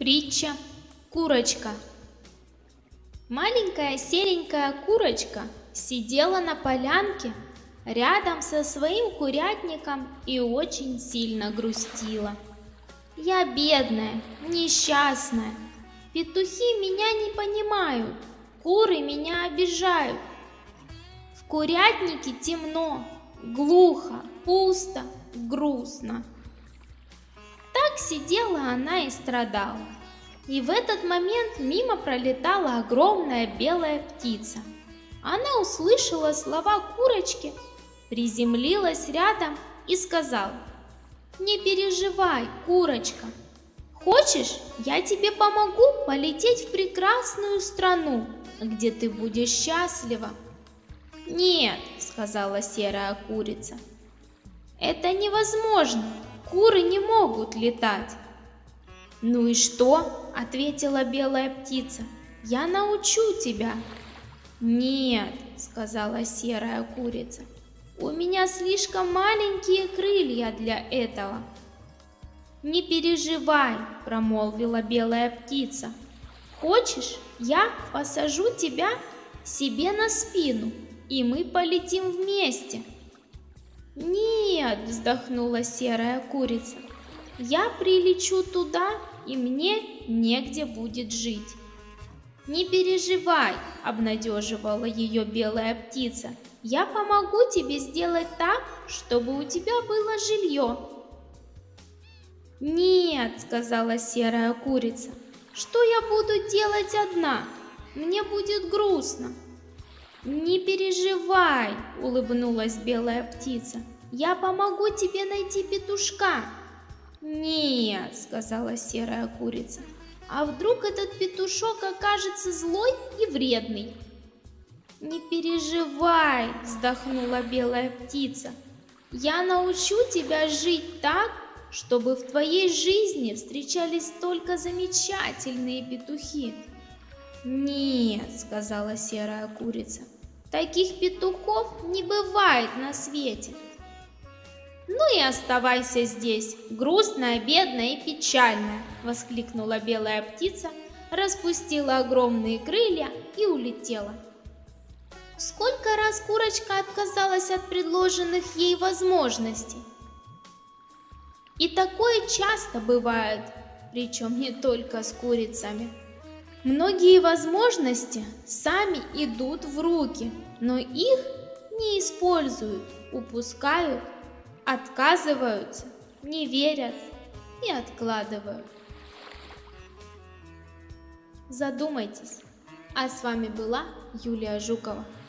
Притча «Курочка». Маленькая серенькая курочка сидела на полянке рядом со своим курятником и очень сильно грустила. «Я бедная, несчастная, петухи меня не понимают, куры меня обижают. В курятнике темно, глухо, пусто, грустно». Так сидела она и страдала. И в этот момент мимо пролетала огромная белая птица. Она услышала слова курочки, приземлилась рядом и сказала: «Не переживай, курочка. Хочешь, я тебе помогу полететь в прекрасную страну, где ты будешь счастлива?» «Нет», — сказала серая курица, — «это невозможно. Куры не могут летать». «Ну и что?» — ответила белая птица. «Я научу тебя». «Нет», — сказала серая курица, — «у меня слишком маленькие крылья для этого». «Не переживай», — промолвила белая птица. «Хочешь, я посажу тебя себе на спину, и мы полетим вместе?» «Нет», — вздохнула серая курица, — «я прилечу туда, и мне негде будет жить». «Не переживай», — обнадеживала ее белая птица, — «я помогу тебе сделать так, чтобы у тебя было жилье». «Нет», — сказала серая курица, — «что я буду делать одна? Мне будет грустно». «Не переживай», — улыбнулась белая птица, — «я помогу тебе найти петушка». «Нет», — сказала серая курица, — «а вдруг этот петушок окажется злой и вредный?» «Не переживай», — вздохнула белая птица, — «я научу тебя жить так, чтобы в твоей жизни встречались только замечательные петухи». «Нет», — сказала серая курица, — «таких петухов не бывает на свете». «Ну и оставайся здесь, грустная, бедная и печальная», — воскликнула белая птица, распустила огромные крылья и улетела. Сколько раз курочка отказалась от предложенных ей возможностей. И такое часто бывает, причем не только с курицами. Многие возможности сами идут в руки, но их не используют, упускают, отказываются, не верят и откладывают. Задумайтесь. А с вами была Юлия Жукова.